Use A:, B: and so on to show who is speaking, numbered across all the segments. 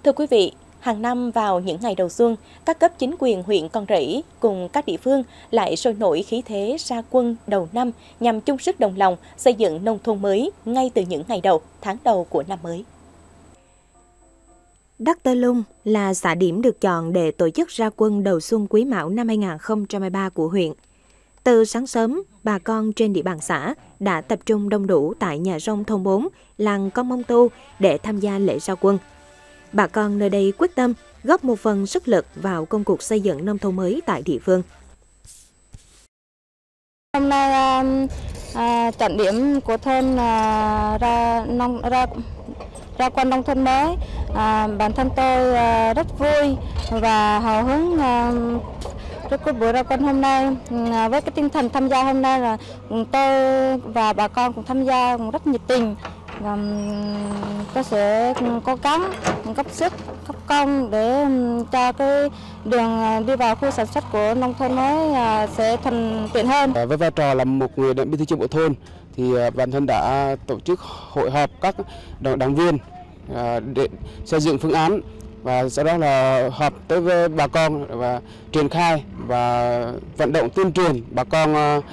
A: Thưa quý vị, hàng năm vào những ngày đầu xuân, các cấp chính quyền huyện Con Rẫy cùng các địa phương lại sôi nổi khí thế ra quân đầu năm nhằm chung sức đồng lòng xây dựng nông thôn mới ngay từ những ngày đầu, tháng đầu của năm mới.
B: Đắc Tơ Lung là xã điểm được chọn để tổ chức ra quân đầu xuân Quý Mão năm 2023 của huyện. Từ sáng sớm, bà con trên địa bàn xã đã tập trung đông đủ tại nhà rông thôn 4, làng Con Mông Tu để tham gia lễ ra quân. Bà con nơi đây quyết tâm góp một phần sức lực vào công cuộc xây dựng nông thôn mới tại địa phương.
C: Hôm nay trọng điểm của thôn ra quân nông thôn mới. Bản thân tôi rất vui và hào hứng trước cái buổi ra quân hôm nay. Với cái tinh thần tham gia hôm nay là tôi và bà con cũng tham gia cũng rất nhiệt tình. Tôi sẽ cố gắng góp sức, góp công để cho cái đường đi vào khu sản xuất của nông thôn mới sẽ thuận tiện hơn.
D: Với vai trò là một người bí thư chi bộ thôn thì bản thân đã tổ chức hội họp các đảng viên để xây dựng phương án và sau đó là họp tới với bà con và triển khai và vận động tuyên truyền bà con.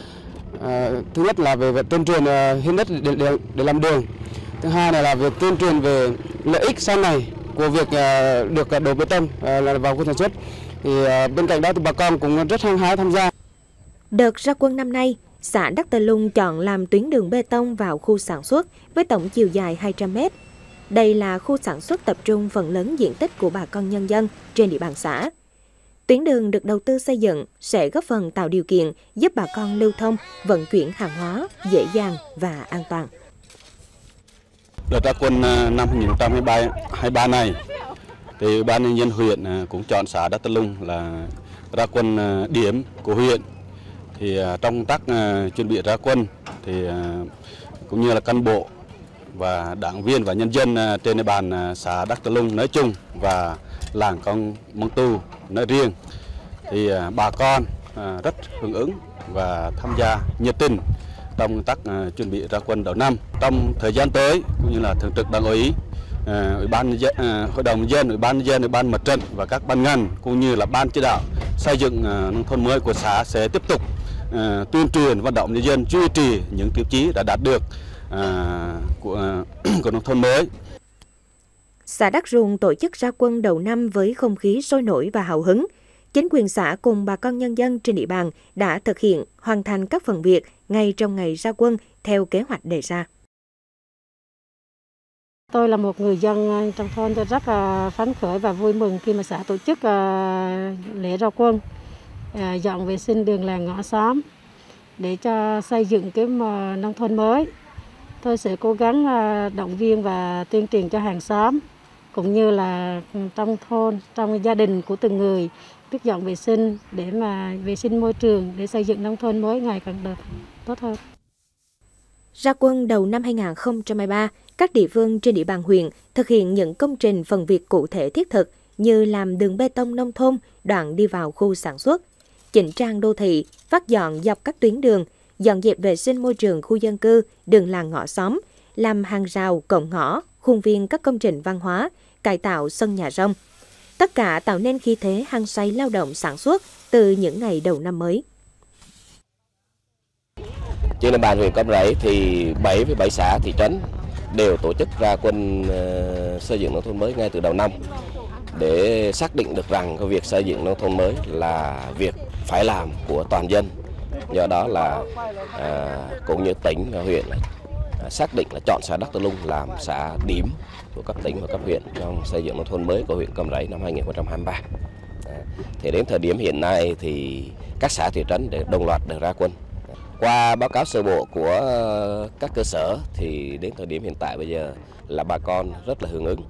D: Thứ nhất là về tuyên truyền hiến đất để làm đường. Thứ hai là việc tuyên truyền về lợi ích sau này của việc được đổ bê tông vào khu sản xuất. Thì bên cạnh đó thì bà con cũng rất hăng hái tham gia.
B: Đợt ra quân năm nay, xã Đắc Tơ Lung chọn làm tuyến đường bê tông vào khu sản xuất với tổng chiều dài 200 m. Đây là khu sản xuất tập trung phần lớn diện tích của bà con nhân dân trên địa bàn xã. Tuyến đường được đầu tư xây dựng sẽ góp phần tạo điều kiện giúp bà con lưu thông, vận chuyển hàng hóa dễ dàng và an toàn.
E: Đợt ra quân năm 2023 này, thì Ủy ban nhân dân huyện cũng chọn xã Đắc Tơ Lung là ra quân điểm của huyện. Thì trong công tác chuẩn bị ra quân thì cũng như là cán bộ và đảng viên và nhân dân trên địa bàn xã Đắc Tơ Lung nói chung và làng Con Mông Tu nói riêng thì bà con rất hưởng ứng và tham gia nhiệt tình trong công tác chuẩn bị ra quân đầu năm. Trong thời gian tới cũng như là thường trực Đảng ủy, Ủy ban nhân dân, Hội đồng nhân dân, Ủy ban nhân dân, Ủy ban Mặt trận và các ban ngành cũng như là ban chỉ đạo xây dựng nông thôn mới của xã sẽ tiếp tục tuyên truyền vận động nhân dân duy trì những tiêu chí đã đạt được của nông thôn mới.
B: Xã Đắc Rùng tổ chức ra quân đầu năm với không khí sôi nổi và hào hứng. Chính quyền xã cùng bà con nhân dân trên địa bàn đã thực hiện hoàn thành các phần việc ngay trong ngày ra quân theo kế hoạch đề ra.
F: Tôi là một người dân trong thôn, tôi rất là phấn khởi và vui mừng khi mà xã tổ chức lễ ra quân, dọn vệ sinh đường làng ngõ xóm để cho xây dựng cái nông thôn mới. Tôi sẽ cố gắng động viên và tuyên truyền cho hàng xóm cũng như là trong thôn, trong gia đình của từng người biết dọn vệ sinh để mà vệ sinh môi trường để xây dựng nông thôn mới ngày càng được tốt hơn.
B: Ra quân đầu năm 2023, các địa phương trên địa bàn huyện thực hiện những công trình phần việc cụ thể thiết thực như làm đường bê tông nông thôn đoạn đi vào khu sản xuất, chỉnh trang đô thị, phát dọn dọc các tuyến đường, dọn dẹp vệ sinh môi trường khu dân cư, đường làng ngõ xóm, làm hàng rào, cổng ngõ, khuôn viên các công trình văn hóa, cải tạo sân nhà rông. Tất cả tạo nên khí thế hăng say lao động sản xuất từ những ngày đầu năm mới.
G: Trên địa bàn huyện Con Rẫy thì 7 xã thị trấn đều tổ chức ra quân xây dựng nông thôn mới ngay từ đầu năm để xác định được rằng cái việc xây dựng nông thôn mới là việc phải làm của toàn dân. Do đó là cũng như tỉnh và huyện xác định là chọn xã Đắc Tơ Lung làm xã điểm của cấp tỉnh và cấp huyện trong xây dựng nông thôn mới của huyện Con Rẫy năm 2023. Thì đến thời điểm hiện nay thì các xã thị trấn để đồng loạt được ra quân. Qua báo cáo sơ bộ của các cơ sở thì đến thời điểm hiện tại bây giờ là bà con rất là hưởng ứng.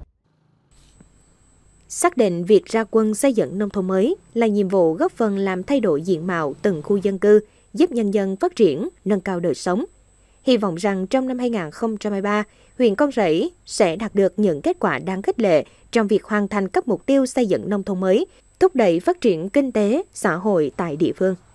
B: Xác định việc ra quân xây dựng nông thôn mới là nhiệm vụ góp phần làm thay đổi diện mạo từng khu dân cư, giúp nhân dân phát triển, nâng cao đời sống. Hy vọng rằng trong năm 2023, huyện Con Rẫy sẽ đạt được những kết quả đáng khích lệ trong việc hoàn thành các mục tiêu xây dựng nông thôn mới, thúc đẩy phát triển kinh tế, xã hội tại địa phương.